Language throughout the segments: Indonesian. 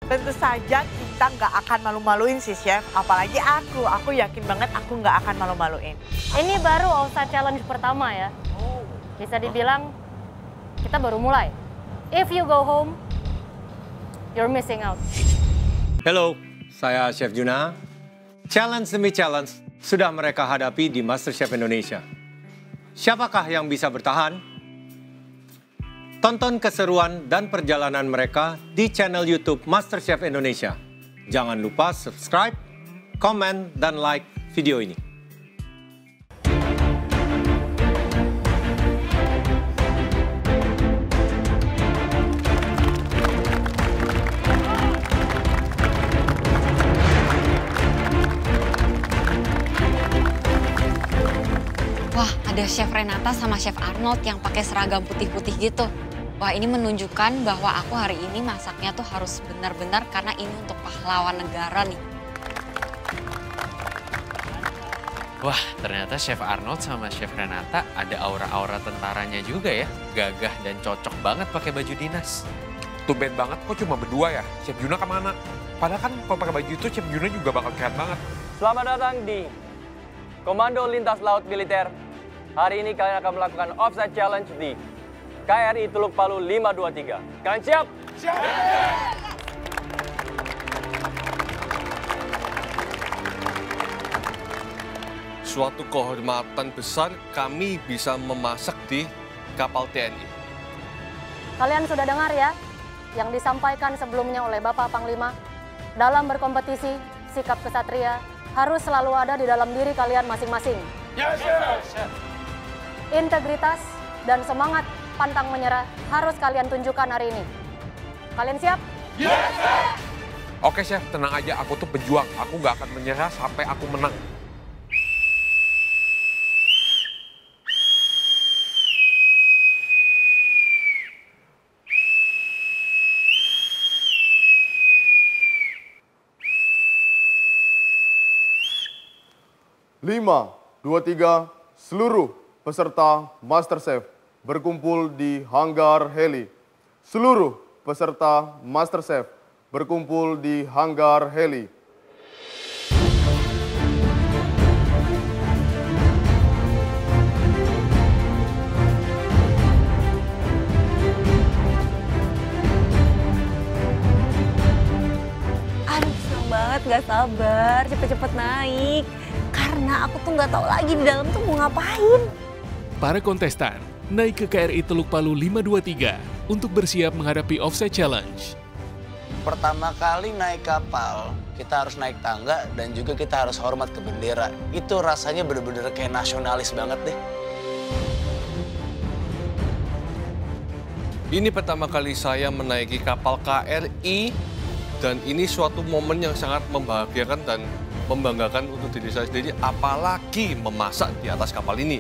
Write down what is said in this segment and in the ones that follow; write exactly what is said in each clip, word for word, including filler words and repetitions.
Tentu saja kita nggak akan malu-maluin sih Chef, apalagi aku. Aku yakin banget aku nggak akan malu-maluin. Ini baru offside challenge pertama ya. Bisa dibilang kita baru mulai. If you go home, you're missing out. Halo, saya Chef Juna. Challenge demi challenge sudah mereka hadapi di MasterChef Indonesia. Siapakah yang bisa bertahan? Tonton keseruan dan perjalanan mereka di channel YouTube MasterChef Indonesia. Jangan lupa subscribe, komen, dan like video ini. Wah, ada Chef Renata sama Chef Arnold yang pakai seragam putih-putih gitu. Wah, ini menunjukkan bahwa aku hari ini masaknya tuh harus benar-benar karena ini untuk pahlawan negara nih. Wah, ternyata Chef Arnold sama Chef Renata ada aura-aura tentaranya juga ya. Gagah dan cocok banget pakai baju dinas. Tumben banget kok cuma berdua ya? Chef Juna kemana? Padahal kan kalau pakai baju itu Chef Juna juga bakal keren banget. Selamat datang di Komando Lintas Laut Militer. Hari ini kalian akan melakukan offside challenge di K R I Teluk Palu lima dua tiga. Kalian siap? Siap! Suatu kehormatan besar kami bisa memasak di kapal T N I. Kalian sudah dengar ya, yang disampaikan sebelumnya oleh Bapak Panglima. Dalam berkompetisi, sikap kesatria harus selalu ada di dalam diri kalian masing-masing. Yes, sir. Integritas dan semangat pantang menyerah harus kalian tunjukkan hari ini. Kalian siap? Yes, sir. Oke, Chef, tenang aja. Aku tuh pejuang. Aku nggak akan menyerah sampai aku menang. Lima, dua, tiga, seluruh peserta MasterChef berkumpul di Hanggar Heli. Seluruh peserta MasterChef berkumpul di Hanggar Heli. Aduh, senang banget, gak sabar, cepet-cepet naik. Karena aku tuh nggak tahu lagi di dalam tuh mau ngapain. Para kontestan naik ke K R I Teluk Palu lima dua tiga untuk bersiap menghadapi offside challenge. Pertama kali naik kapal, kita harus naik tangga dan juga kita harus hormat ke bendera. Itu rasanya bener-bener kayak nasionalis banget deh. Ini pertama kali saya menaiki kapal K R I dan ini suatu momen yang sangat membahagiakan dan membanggakan untuk diri saya sendiri, apalagi memasak di atas kapal ini.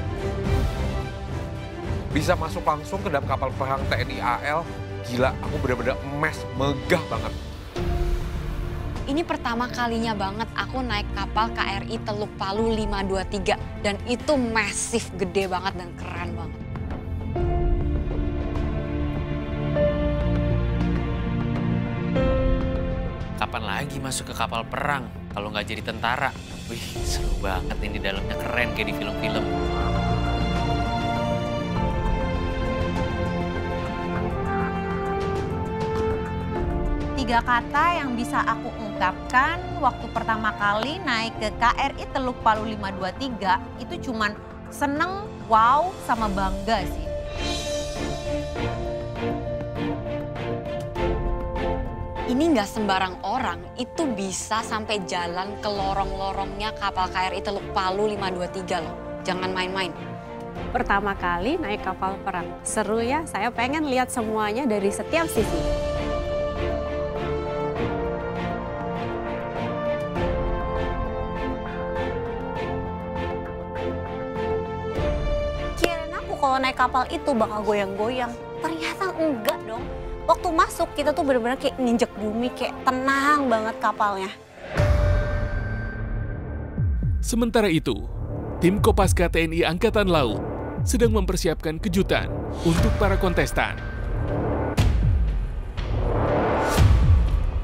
Bisa masuk langsung ke dalam kapal perang T N I A L, gila, aku bener-bener emes, megah banget. Ini pertama kalinya banget aku naik kapal K R I Teluk Palu lima dua tiga dan itu massive, gede banget dan keren banget. Kapan lagi masuk ke kapal perang kalau nggak jadi tentara? Wih, seru banget ini, dalamnya keren kayak di film-film. Tiga kata yang bisa aku ungkapkan waktu pertama kali naik ke K R I Teluk Palu lima dua tiga itu cuman seneng, wow, sama bangga sih. Ini nggak sembarang orang itu bisa sampai jalan ke lorong-lorongnya kapal K R I Teluk Palu lima dua tiga loh. Jangan main-main. Pertama kali naik kapal perang. Seru ya, saya pengen lihat semuanya dari setiap sisi. Kirain aku kalau naik kapal itu bakal goyang-goyang. Ternyata enggak dong. Waktu masuk kita tuh bener-bener kayak nginjek bumi, kayak tenang banget kapalnya. Sementara itu, tim Kopaska T N I Angkatan Laut sedang mempersiapkan kejutan untuk para kontestan.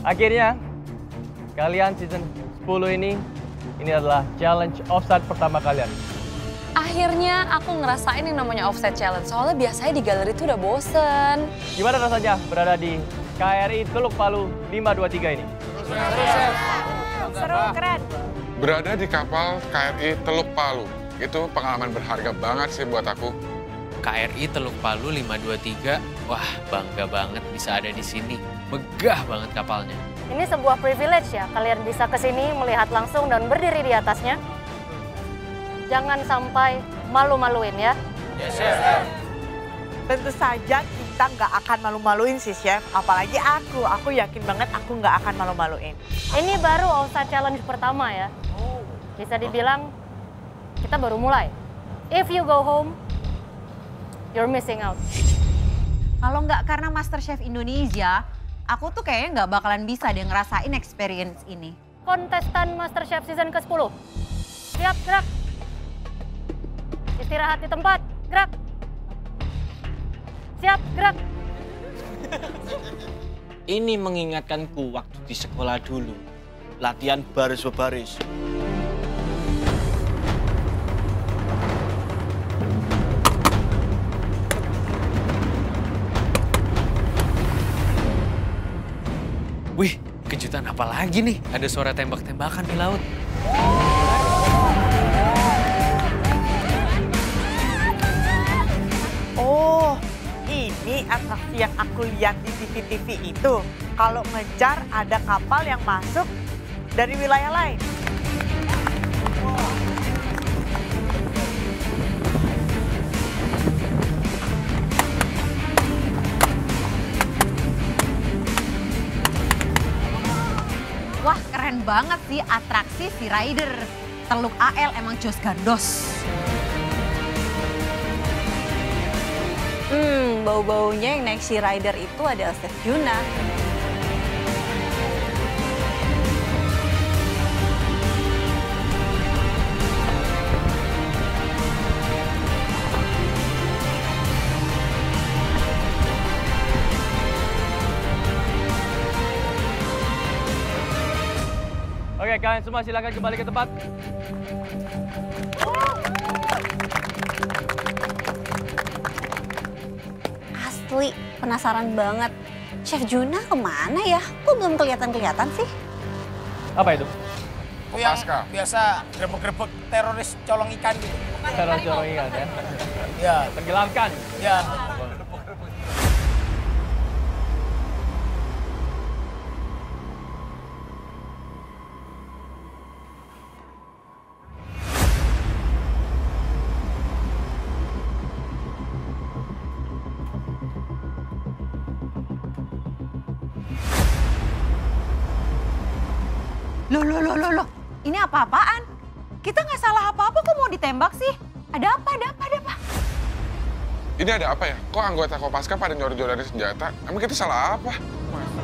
Akhirnya, kalian season sepuluh ini, ini adalah challenge offside pertama kalian. Akhirnya aku ngerasain yang namanya offside challenge. Soalnya biasanya di galeri itu udah bosen. Gimana rasanya berada di K R I Teluk Palu lima dua tiga ini? Seru, keren. Berada di kapal K R I Teluk Palu, itu pengalaman berharga banget sih buat aku. K R I Teluk Palu lima dua tiga, wah bangga banget bisa ada di sini. Megah banget kapalnya. Ini sebuah privilege ya, kalian bisa ke sini melihat langsung dan berdiri di atasnya. Jangan sampai malu-maluin ya. Yes, Chef. Tentu saja kita nggak akan malu-maluin sih, Chef. Apalagi aku, aku yakin banget aku nggak akan malu-maluin. Ini baru offside challenge pertama ya. Bisa dibilang kita baru mulai. If you go home, you're missing out. Kalau nggak karena MasterChef Indonesia, aku tuh kayaknya nggak bakalan bisa deh ngerasain experience ini. Kontestan MasterChef season ke sepuluh. Siap, gerak. Istirahat di tempat, gerak. Siap, gerak. Ini mengingatkanku waktu di sekolah dulu. Latihan baris berbaris. Wih, kejutan apa lagi nih? Ada suara tembak-tembakan di laut. Oh, ini atraksi yang aku lihat di T V-T V itu. Kalau ngejar ada kapal yang masuk dari wilayah lain. Wah, keren banget sih atraksi si rider. Teluk A L emang jos gandos. Hmm, bau-baunya yang naik si rider itu adalah Chef Juna. Oke, kalian semua silakan kembali ke tempat. Asli, penasaran banget. Chef Juna kemana ya? Kok belum kelihatan-kelihatan sih? Apa itu? Itu yang biasa grebek-grebek teroris colong ikan gitu. Teroris colong ikan ya? Ya. Tenggelamkan? Ya. Loh, loh, loh, loh, loh. Ini apa-apaan? Kita nggak salah apa-apa kok mau ditembak sih? Ada apa, ada apa, ada apa? Ini ada apa ya? Kok anggota Kopaska pada nyori-nyori senjata? Emang kita salah apa?